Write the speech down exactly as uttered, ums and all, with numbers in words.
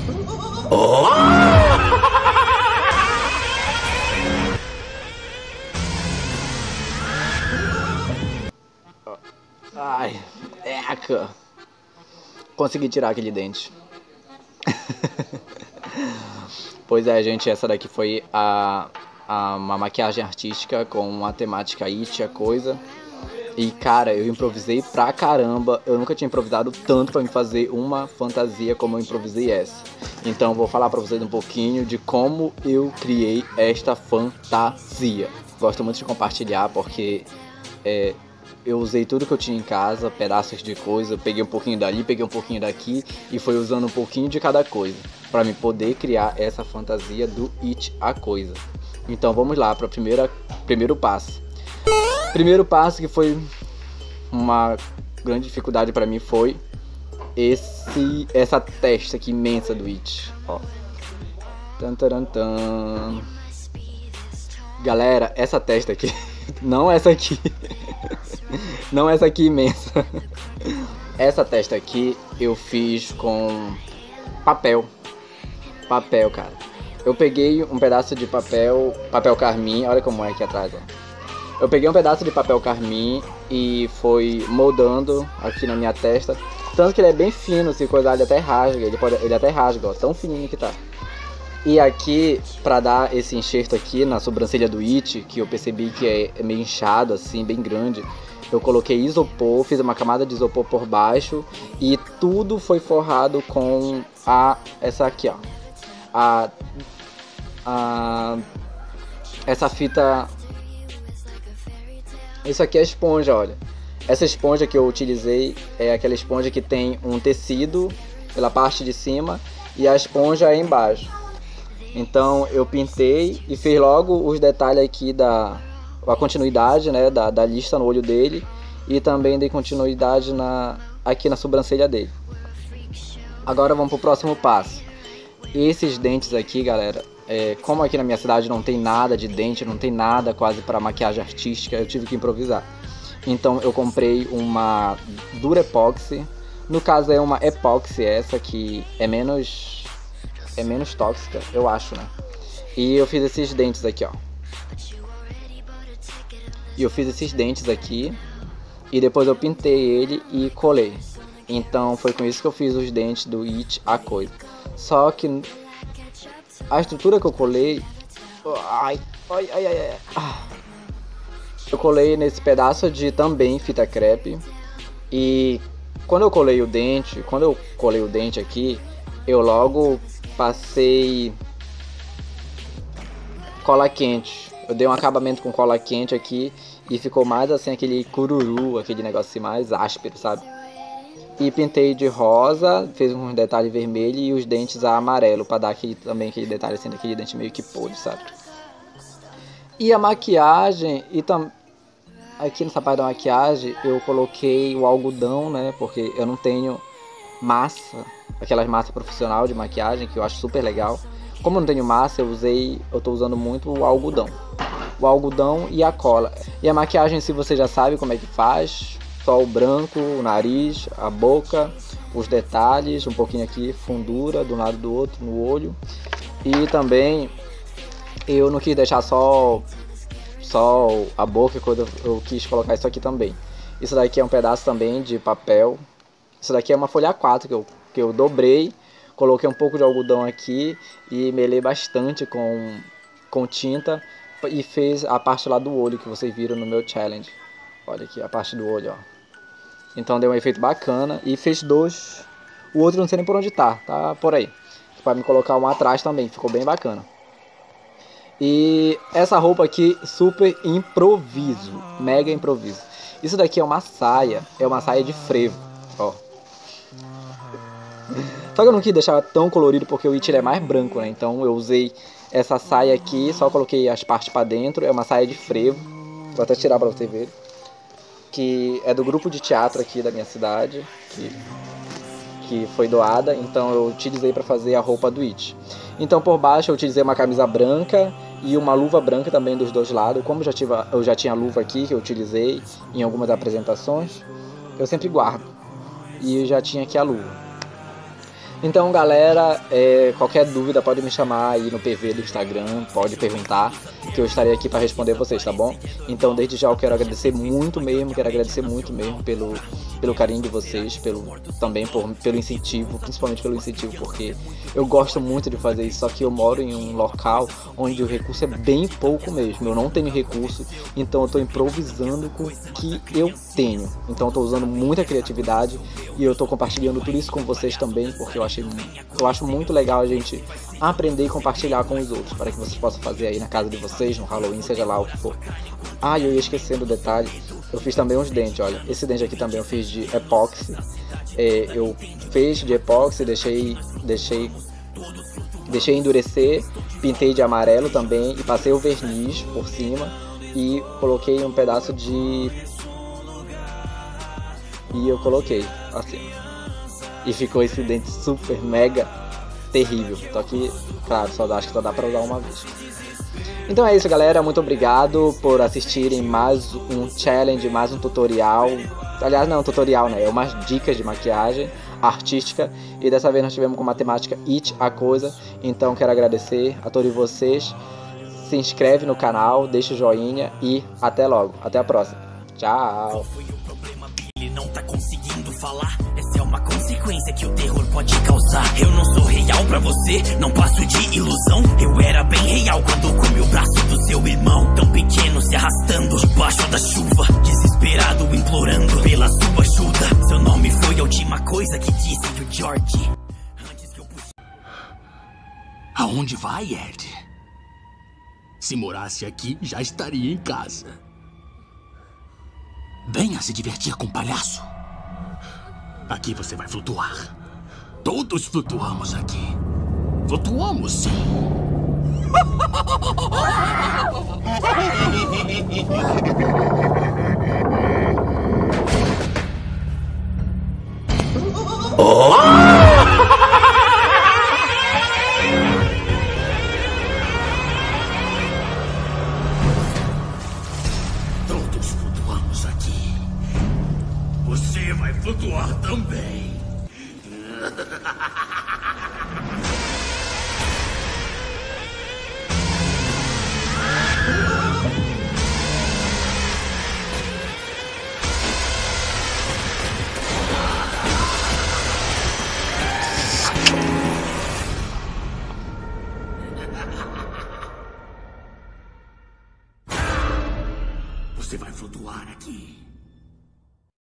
Oh! Ai, eca. Consegui tirar aquele dente. Pois é, gente, essa daqui foi a, a, uma maquiagem artística com uma temática it, a coisa. E, cara, eu improvisei pra caramba. Eu nunca tinha improvisado tanto pra me fazer uma fantasia como eu improvisei essa. Então, vou falar pra vocês um pouquinho de como eu criei esta fantasia. Gosto muito de compartilhar porque é, eu usei tudo que eu tinha em casa, pedaços de coisa. Peguei um pouquinho dali, peguei um pouquinho daqui e foi usando um pouquinho de cada coisa pra me poder criar essa fantasia do it, a coisa. Então, vamos lá para o primeiro passo. Primeiro passo que foi uma grande dificuldade pra mim foi esse, essa testa aqui imensa do it. Ó. Tan, taran, tan. Galera, essa testa aqui, não essa aqui, não essa aqui imensa. Essa testa aqui eu fiz com papel, papel, cara. Eu peguei um pedaço de papel, papel carmim, olha como é aqui atrás, ó. Eu peguei um pedaço de papel carmim e foi moldando aqui na minha testa. Tanto que ele é bem fino, se coisar ele até rasga, ele, pode, ele até rasga, ó, tão fininho que tá. E aqui, pra dar esse enxerto aqui na sobrancelha do it, que eu percebi que é meio inchado assim, bem grande, eu coloquei isopor, fiz uma camada de isopor por baixo e tudo foi forrado com a, essa aqui, ó, a, a essa fita. Isso aqui é esponja, olha. Essa esponja que eu utilizei é aquela esponja que tem um tecido pela parte de cima e a esponja é embaixo. Então eu pintei e fiz logo os detalhes aqui da a continuidade, né, da, da lista no olho dele e também dei continuidade na, aqui na sobrancelha dele. Agora vamos pro próximo passo. Esses dentes aqui, galera, É, como aqui na minha cidade não tem nada de dente, não tem nada quase para maquiagem artística, eu tive que improvisar. Então eu comprei uma Durepoxy, no caso é uma Epoxy essa que é menos é menos tóxica, eu acho, né? E eu fiz esses dentes aqui, ó. E eu fiz esses dentes aqui e depois eu pintei ele e colei. Então foi com isso que eu fiz os dentes do it, a coisa. Só que a estrutura que eu colei, ai, ai, ai, ai, ai. Eu colei nesse pedaço de também fita crepe. E quando eu colei o dente, quando eu colei o dente aqui, eu logo passei cola quente. Eu dei um acabamento com cola quente aqui e ficou mais assim aquele cururu, aquele negócio assim mais áspero, sabe? E pintei de rosa, fez um detalhe vermelho e os dentes a amarelo, para dar aquele, também aquele detalhe assim, daquele dente meio que podre, sabe? E a maquiagem, e tam... aqui nessa parte da maquiagem eu coloquei o algodão, né? Porque eu não tenho massa, aquelas massas profissional de maquiagem, que eu acho super legal. Como eu não tenho massa, eu usei, eu tô usando muito o algodão. O algodão e a cola. E a maquiagem, se você já sabe como é que faz, só o branco, o nariz, a boca, os detalhes, um pouquinho aqui, fundura de um lado do outro, no olho. E também eu não quis deixar só, só a boca, quando eu quis colocar isso aqui também. Isso daqui é um pedaço também de papel. Isso daqui é uma folha A quatro que eu, que eu dobrei, coloquei um pouco de algodão aqui e melei bastante com, com tinta e fez a parte lá do olho que vocês viram no meu challenge. Olha aqui a parte do olho, ó. Então deu um efeito bacana e fez dois. O outro não sei nem por onde tá, tá por aí. Para me colocar um atrás também, ficou bem bacana. E essa roupa aqui, super improviso, mega improviso. Isso daqui é uma saia, é uma saia de frevo, ó. Só que eu não quis deixar tão colorido porque o it é mais branco, né? Então eu usei essa saia aqui, só coloquei as partes para dentro, é uma saia de frevo. Vou até tirar para você ver. Que é do grupo de teatro aqui da minha cidade, que, que foi doada, então eu utilizei para fazer a roupa do it. Então por baixo eu utilizei uma camisa branca e uma luva branca também dos dois lados. Como já tive, eu já tinha a luva aqui que eu utilizei em algumas apresentações, eu sempre guardo. E eu já tinha aqui a luva. Então, galera, é, qualquer dúvida pode me chamar aí no P V do Instagram, pode perguntar, que eu estarei aqui para responder vocês, tá bom? Então, desde já eu quero agradecer muito mesmo, quero agradecer muito mesmo pelo, pelo carinho de vocês, pelo, também por, pelo incentivo, principalmente pelo incentivo, porque eu gosto muito de fazer isso, só que eu moro em um local onde o recurso é bem pouco mesmo, eu não tenho recurso, então eu estou improvisando com o que eu tenho. Então eu estou usando muita criatividade e eu estou compartilhando tudo isso com vocês também, porque eu achei eu acho muito legal a gente aprender e compartilhar com os outros, para que vocês possam fazer aí na casa de vocês, no Halloween, seja lá o que for. Ah, e eu ia esquecendo o detalhe, eu fiz também uns dentes, olha, esse dente aqui também eu fiz de epóxi, é, eu fiz de epóxi, deixei, deixei, deixei endurecer, pintei de amarelo também e passei o verniz por cima e coloquei um pedaço de... e eu coloquei assim. E ficou esse dente super mega terrível. Só que, claro, só dá, acho que só dá pra usar uma vez. Então é isso, galera. Muito obrigado por assistirem mais um challenge, mais um tutorial. Aliás, não, tutorial, né? É umas dicas de maquiagem artística. E dessa vez nós tivemos com matemática It a coisa. Então quero agradecer a todos vocês. Se inscreve no canal, deixa o joinha e até logo. Até a próxima. Tchau. Ele não tá conseguindo falar. Essa é uma consequência que o terror pode causar. Eu não sou real pra você, não passo de ilusão. Eu era bem real quando comi o braço do seu irmão. Tão pequeno se arrastando debaixo da chuva, desesperado implorando pela sua ajuda. Seu nome foi a última coisa que disse o George antes que eu puxe... Aonde vai, Ed? Se morasse aqui, já estaria em casa. Venha se divertir com o palhaço. Aqui você vai flutuar. Todos flutuamos aqui. Flutuamos, sim. Oh! Todos flutuamos aqui. Você vai flutuar também.